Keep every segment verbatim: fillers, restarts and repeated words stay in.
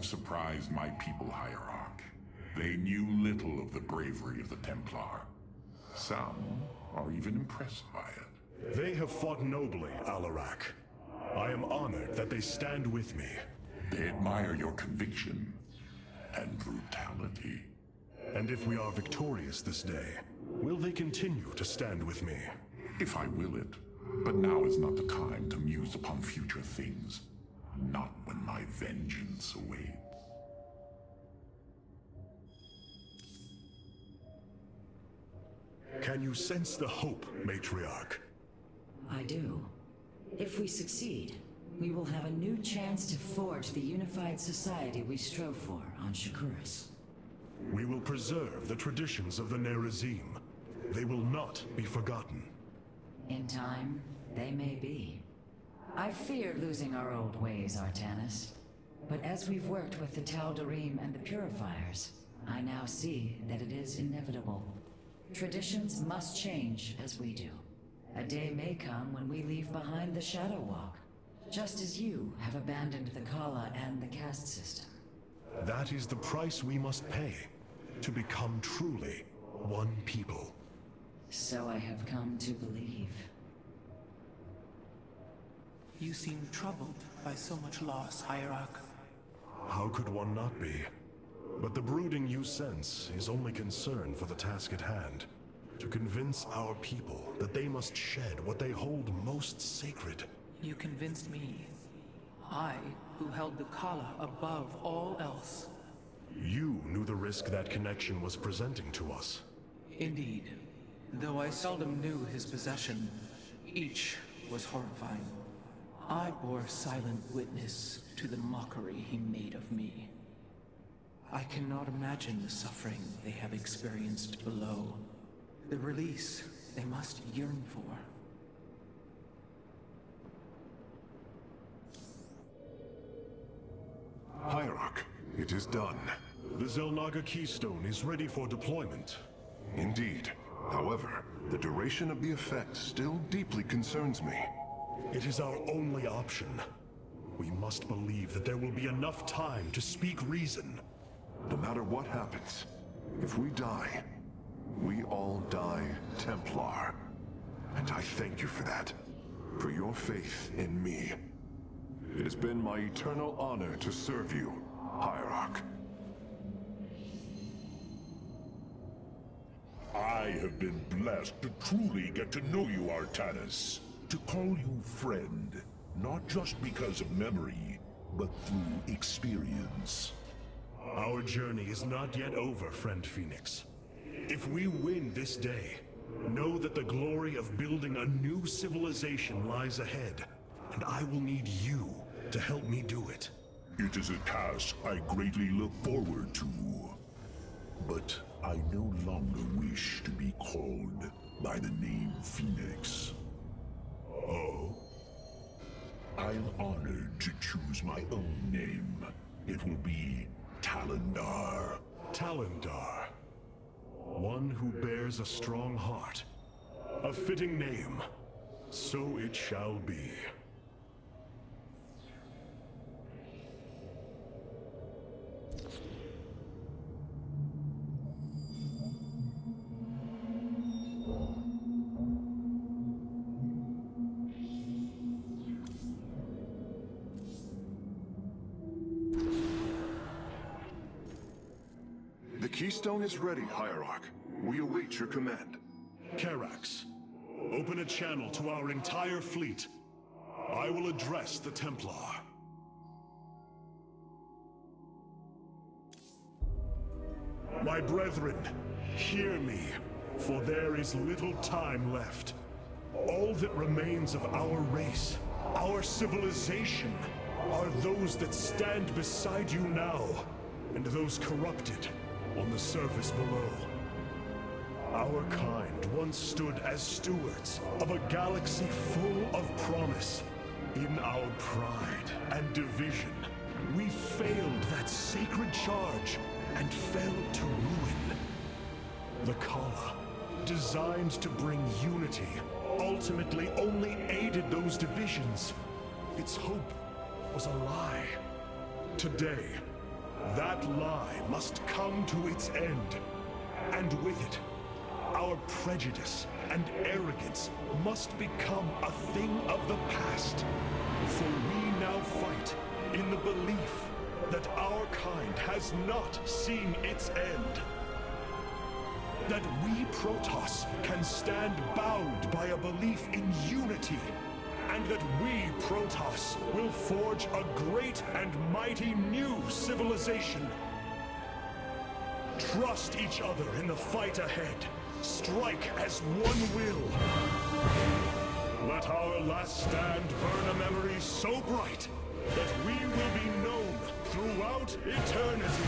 have surprised my people, Hierarch. They knew little of the bravery of the Templar. Some are even impressed by it. They have fought nobly, Alarak. I am honored that they stand with me. They admire your conviction and brutality. And if we are victorious this day, will they continue to stand with me? If I will it. But now is not the time to muse upon future things. Not when my vengeance awaits. Can you sense the hope, Matriarch? I do. If we succeed, we will have a new chance to forge the unified society we strove for on Shakuras. We will preserve the traditions of the Nerazim. They will not be forgotten. In time, they may be. I feared losing our old ways, Artanis. But as we've worked with the Tal'Darim and the Purifiers, I now see that it is inevitable. Traditions must change as we do. A day may come when we leave behind the Shadow Walk, just as you have abandoned the Kala and the caste system. That is the price we must pay, to become truly one people. So I have come to believe. You seem troubled by so much loss, Hierarch. How could one not be? But the brooding you sense is only concern for the task at hand. To convince our people that they must shed what they hold most sacred. You convinced me. I, who held the Kala above all else. You knew the risk that connection was presenting to us. Indeed. Though I seldom knew his possession, each was horrifying. I bore silent witness to the mockery he made of me. I cannot imagine the suffering they have experienced below. The release they must yearn for. Hierarch, it is done. The Xel'Naga Keystone is ready for deployment. Indeed. However, the duration of the effect still deeply concerns me. It is our only option. We must believe that there will be enough time to speak reason. No matter what happens, if we die, we all die Templar. And I thank you for that, for your faith in me. It has been my eternal honor to serve you, Hierarch. I have been blessed to truly get to know you, Artanis. To call you friend, not just because of memory, but through experience. Our journey is not yet over, friend Phoenix. If we win this day, know that the glory of building a new civilization lies ahead, and I will need you to help me do it. It is a task I greatly look forward to. But I no longer wish to be called by the name Phoenix. Oh? I'm honored to choose my own name. It will be Talendar. Talendar. One who bears a strong heart. A fitting name. So it shall be. The Keystone is ready, Hierarch. We await your command. Karax, open a channel to our entire fleet. I will address the Templar. My brethren, hear me, for there is little time left. All that remains of our race, our civilization, are those that stand beside you now, and those corrupted on the surface below. Our kind once stood as stewards of a galaxy full of promise. In our pride and division, we failed that sacred charge and fell to ruin. The Kala, designed to bring unity, ultimately only aided those divisions. Its hope was a lie. Today, That lie must come to its end. And with it, our prejudice and arrogance must become a thing of the past. For we now fight in the belief that our kind has not seen its end. That we Protoss can stand bound by a belief in unity. And that we Protoss will forge a great and mighty new civilization. Trust each other in the fight ahead. Strike as one will. Let our last stand burn a memory so bright that we will be known throughout eternity.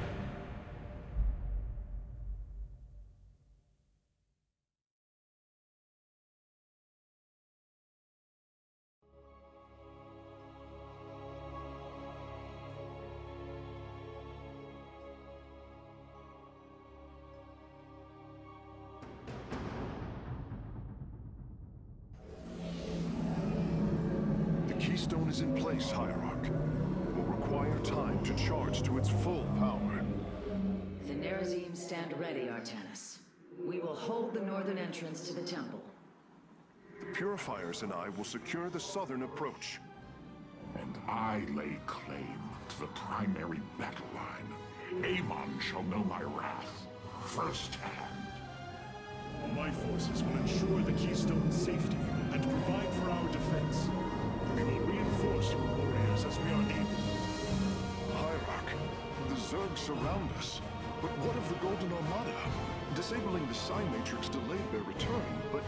Keystone is in place, Hierarch. It will require time to charge to its full power. The Nerazim stand ready, Artanis. We will hold the northern entrance to the temple. The Purifiers and I will secure the southern approach. And I lay claim to the primary battle line. Amon shall know my wrath firsthand. My forces will ensure the Keystone's safety and provide for our defense. We will reinforce your warriors as we are able. Hierarch, the Zerg surround us. But what of the Golden Armada? Disabling the Psi Matrix delayed their return, but...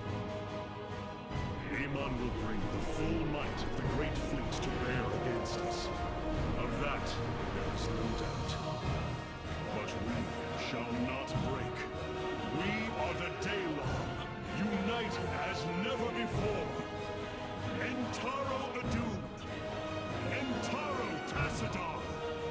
Amon will bring the full might of the Great Fleet to bear against us. Of that, there is no doubt. But we shall not break. We are the Daylon, united as never before. Entaro Adun! Entaro Tassadar!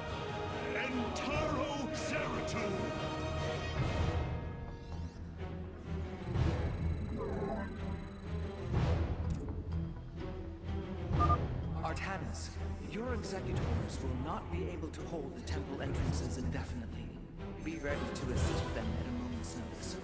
Entaro Zeratul! Artanis, your executors will not be able to hold the temple entrances indefinitely. Be ready to assist them at a moment's notice.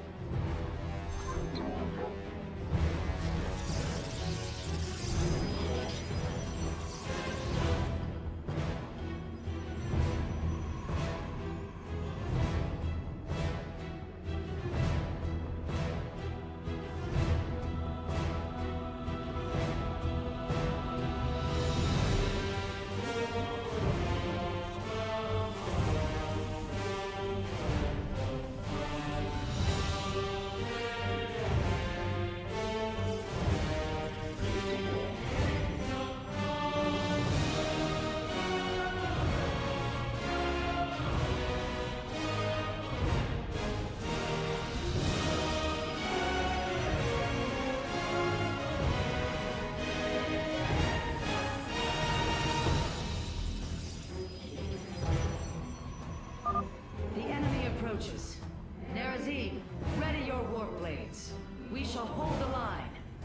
Nerazim, ready your warp blades. We shall hold the line.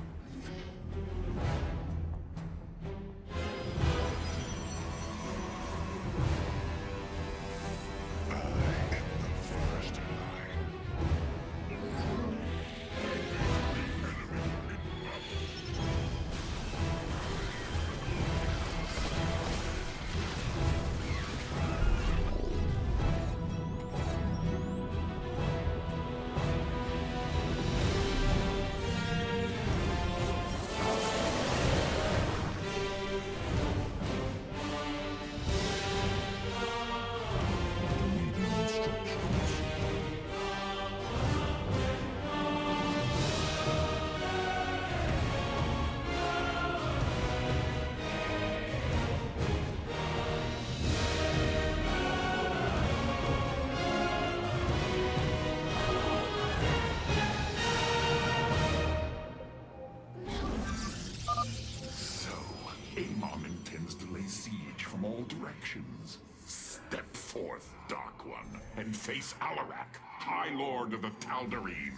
Step forth, Dark One, and face Alarak, High Lord of the Tal'Darim.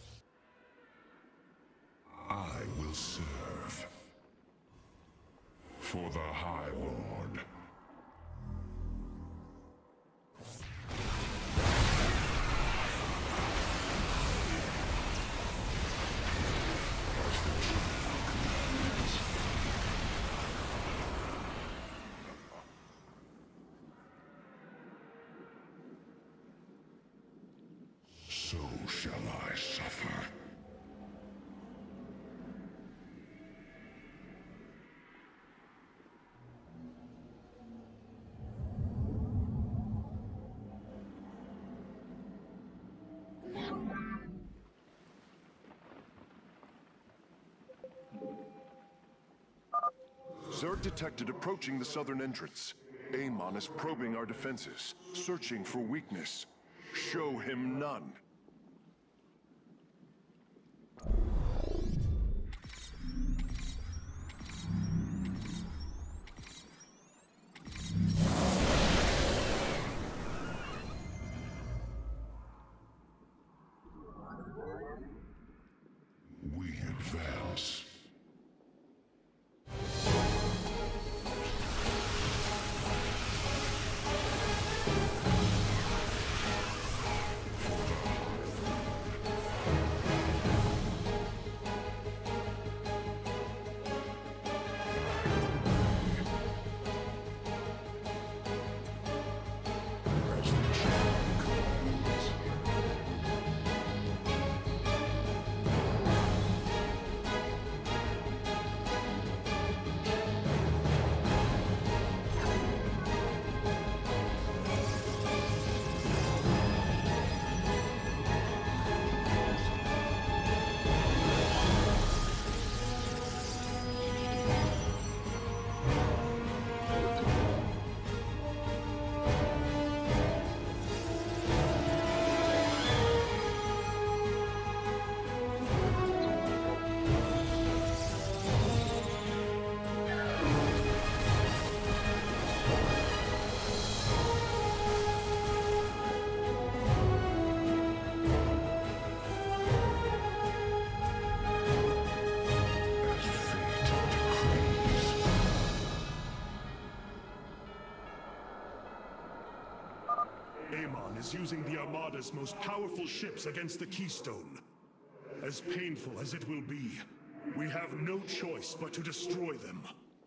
I will serve. For the High Lord. Zerg detected approaching the southern entrance. Amon is probing our defenses, searching for weakness. Show him none. We advance. Amon is using the Armada's most powerful ships against the Keystone. As painful as it will be, we have no choice but to destroy them.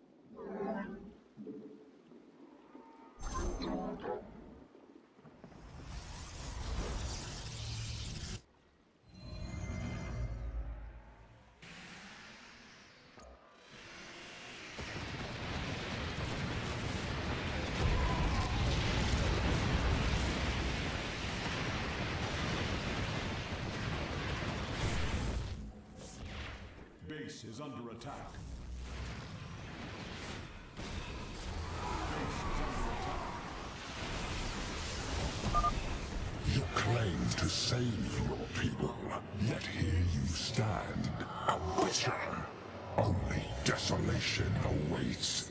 Base is under attack. You claim to save your people, yet here you stand, a butcher. Only desolation awaits.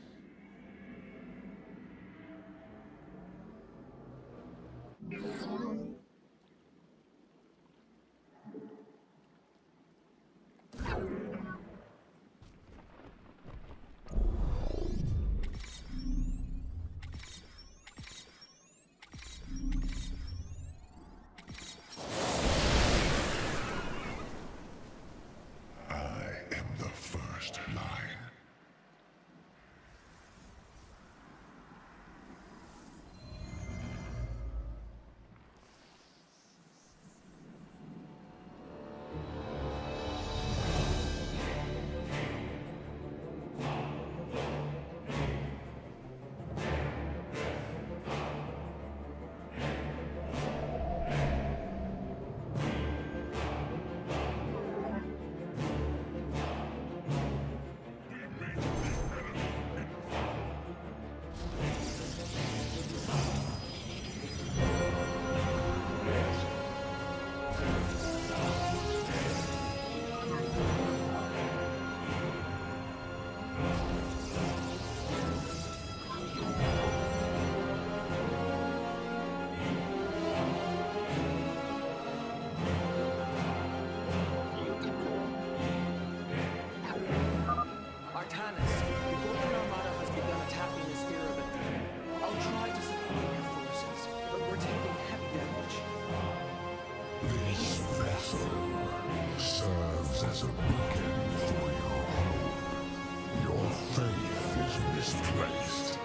As a beacon for your hope, your faith is misplaced.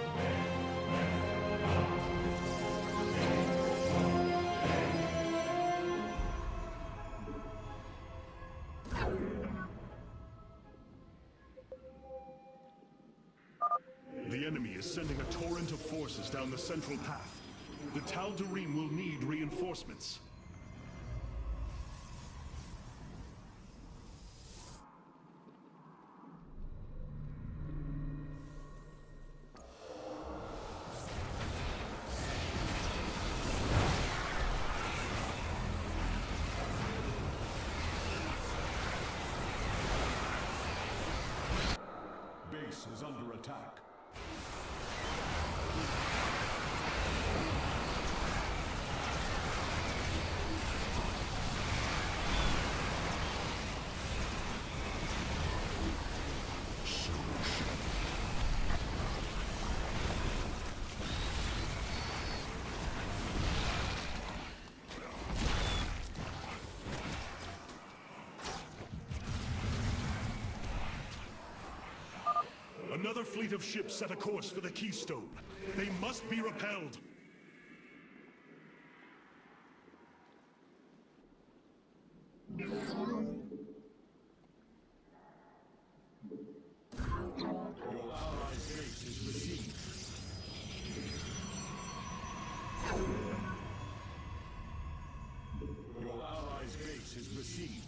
The enemy is sending a torrent of forces down the central path. The Tal'Darim will need reinforcements. Base is under attack. Another fleet of ships set a course for the Keystone. They must be repelled. Your allies' base is besieged. Your allies' base is besieged.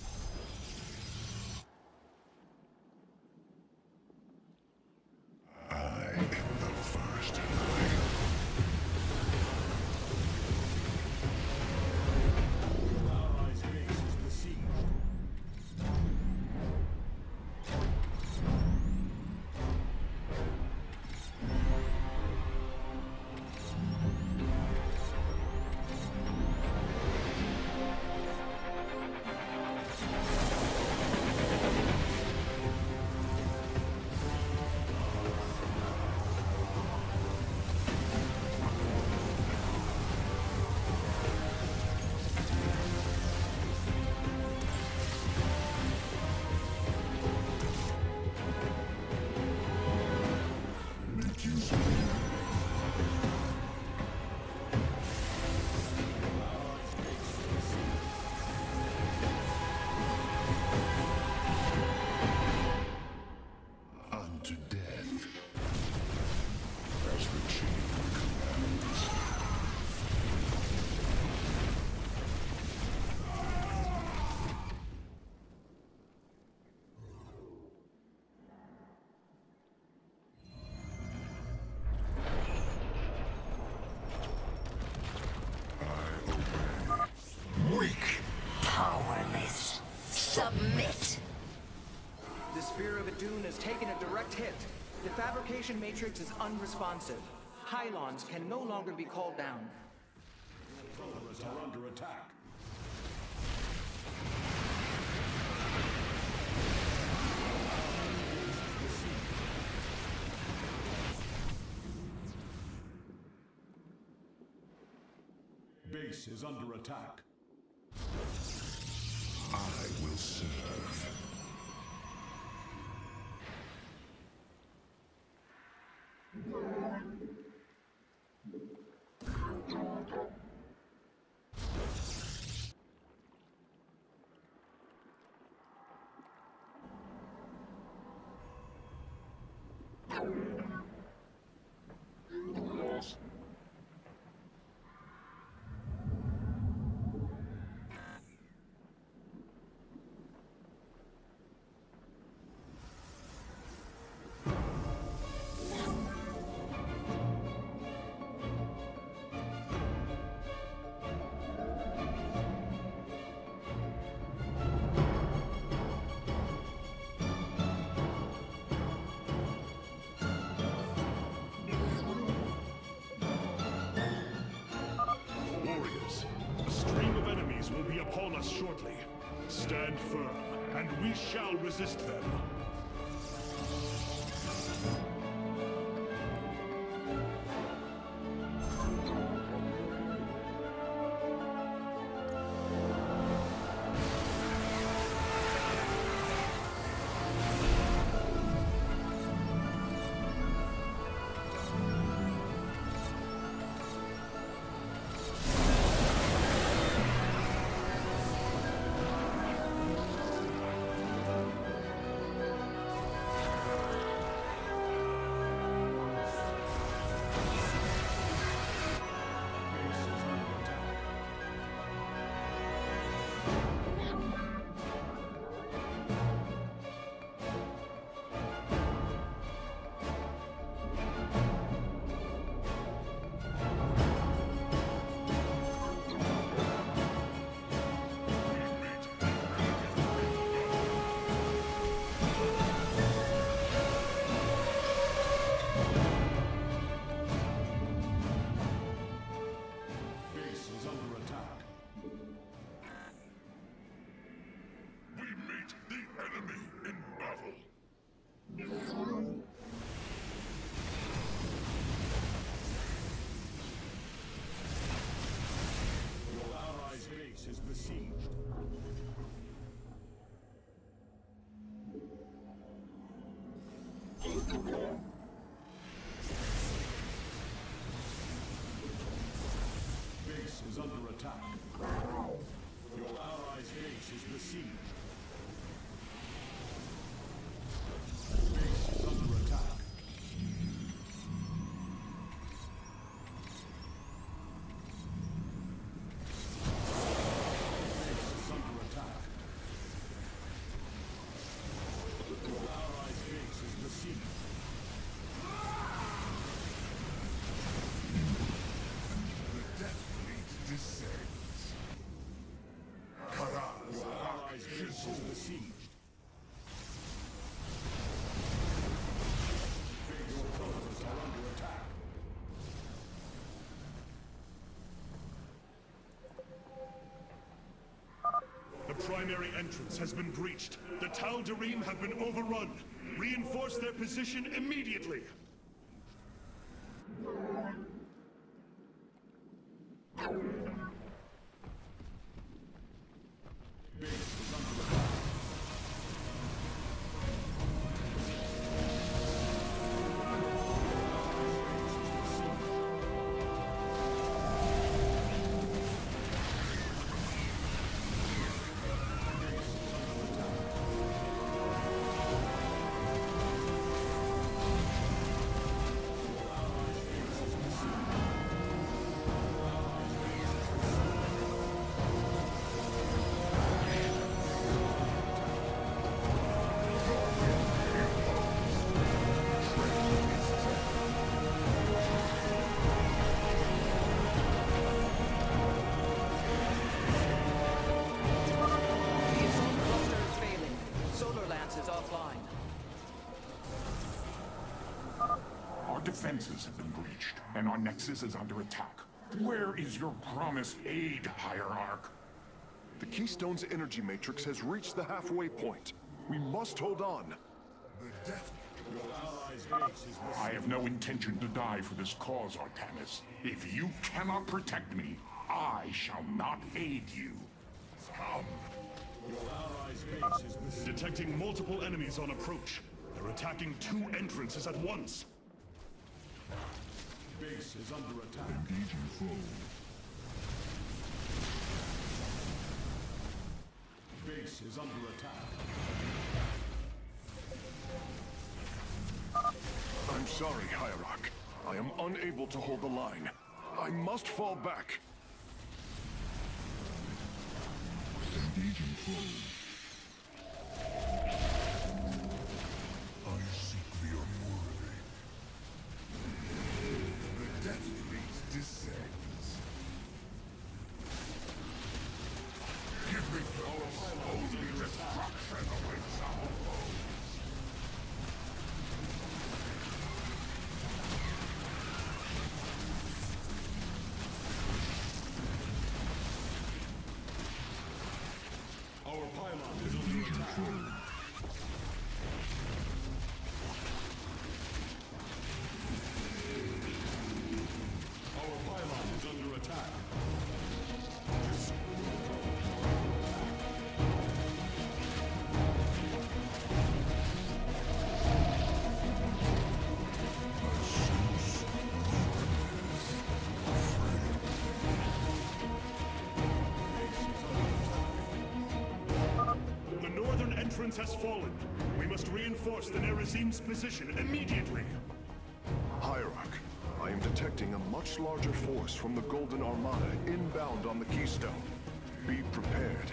Powerless. Submit. The Spear of Adun has taken a direct hit. The fabrication matrix is unresponsive. Pylons can no longer be called down. Turrets are under attack. Base is under attack. I will serve. Will be upon us shortly. Stand firm, and we shall resist them. Base is under attack. Your allies' base is besieged. Base is under attack. Base is under attack. Your allies' base is besieged. Descends. Kara's Your allies' base is besieged. Your colors are under attack. The primary entrance has been breached. The Tal Darim have been overrun. Reinforce their position immediately. Base is under attack. The assault cluster is failing. Solar Lance is offline. Our defenses have been breached, and our nexus is under attack. Where is your promised aid, Hierarch? The Keystone's energy matrix has reached the halfway point. We must hold on. The death. Your allies' base is I have no intention to die for this cause, Artanis. If you cannot protect me, I shall not aid you. Come. Your allies' base is besieged. Detecting multiple enemies on approach. They're attacking two entrances at once. Base is under attack. Engaging foe. Base is under attack. I'm sorry, Hierarch. I am unable to hold the line. I must fall back. Engaging foe. I seek the unworthy. The death fleet descends. Give me close. Only destruction awaits our foes. Our pylon is under attack. Our pylon is under attack. The northern entrance has fallen. We must reinforce the Nerazim's position immediately. Hierarch, I am detecting a much larger force from the Golden Armada inbound on the Keystone. Be prepared.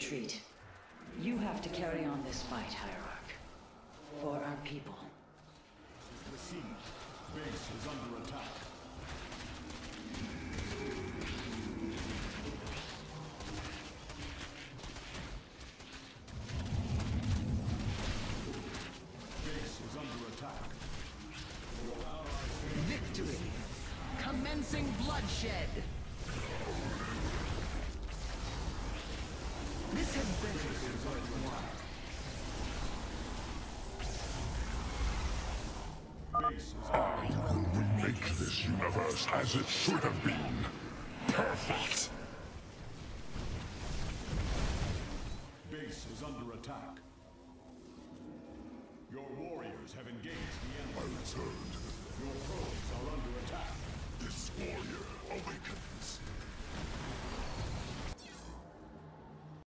retreat. You have to carry on this fight, Hierarch. For our people. The siege. Base is under attack. Base is under attack. Your allies... Victory! Commencing bloodshed! This had better be worthwhile. Base is I will remake this universe as it should have been. Perfect! Base is under attack. Your warriors have engaged the I enemy. returned. Your probes are under attack. This warrior awakens.